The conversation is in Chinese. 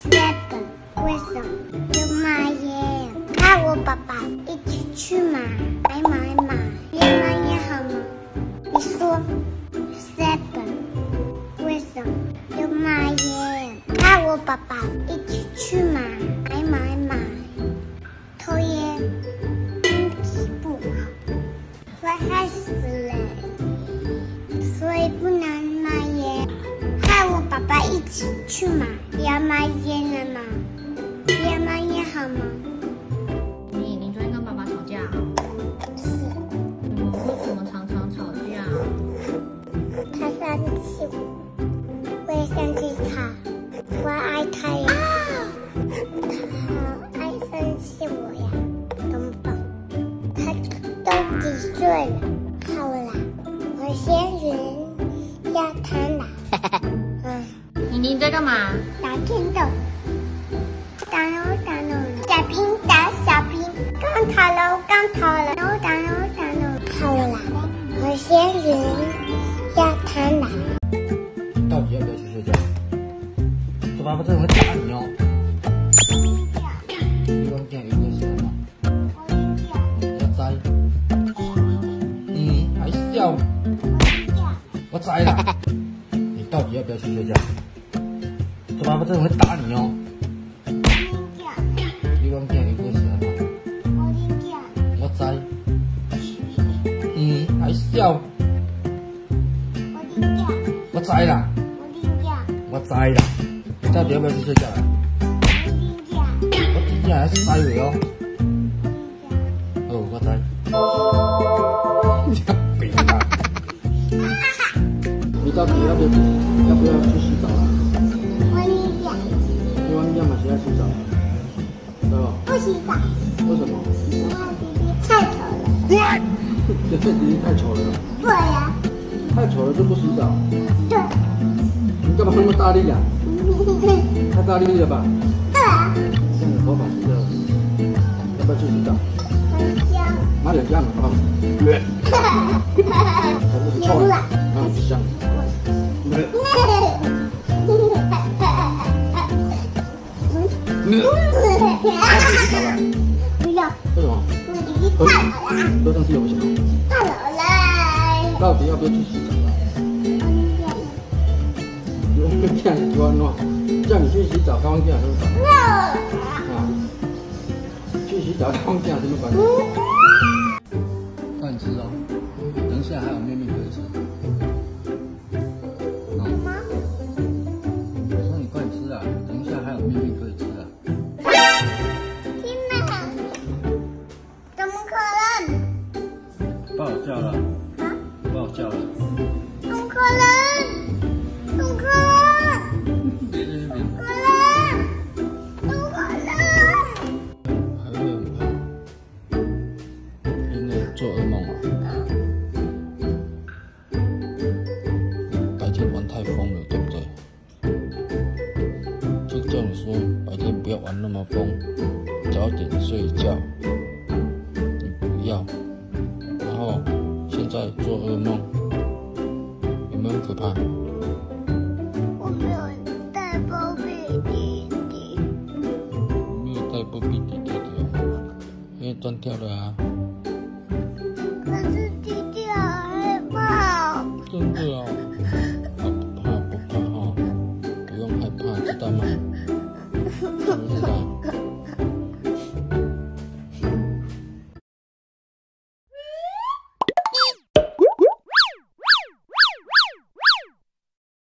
7为什么要买烟？和我爸爸一起去买，越买越好吗？你说7为什么要买烟？和我爸爸一起去买，抽烟身体不好，会害死人，所以不能买烟。和我爸爸一起去买，要买烟了吗？越买越好吗？ 你昨天跟爸爸吵架啊？ 是。 为什么常常吵架？ 他生气我，我也生气他，我爱他呀。他好爱生气我呀，怎么办？他都几岁了？好啦，我先人要他啦。 你在干嘛？ 打电动，打喽，小兵打小兵，刚逃了，打喽，好了啦，我先人要他啦。 到底要不要去睡觉？我爸爸真的会打你哦。你讲见有个什么？我知。还笑？我知啦。你到底要不要去睡觉？我爸爸真的会打你哦。你讲见有个什么？我知。还笑？我知啦。我知啦。你到底要不要去睡觉啊？我真正还是知的哦。哦，我知。你病啊！你到底要不要去洗澡啊？你晚点嘛是要洗澡，对吧？ 不洗澡。 为什么？ 因为弟弟太丑了。 这弟弟太丑了。 对呀。 太丑了就不洗澡。 对。 你干嘛那么大力啊？太大力了吧？ 对啊。 这样的头发湿了，要不要去洗澡？ 很香。 哪里香啊？才不是臭的，哪里香？ 不要。 为什么？ 我弟弟太老了。 喝上去有什么？ 太老了。 到底要不要去洗澡啊？我跟这样子说喏，叫你去洗澡，跟我讲什么关系？啊，去洗澡跟我讲什么关系？快点吃哦，等一下还有面可以吃。 妈。 我说你快点吃啊，等一下还有面可以吃啊。 天哪，怎么可能？ 不好叫了。不好叫了。 怎么可能？怎么可能？ 别。还会很怕，因为做噩梦啊。白天玩太疯了，对不对？就叫你说白天不要玩那么疯，早点睡觉。你不要，然后现在做噩梦，有没有很可怕？ 我没有带包比弟弟。 没有带包比弟弟的，因为断掉了啊。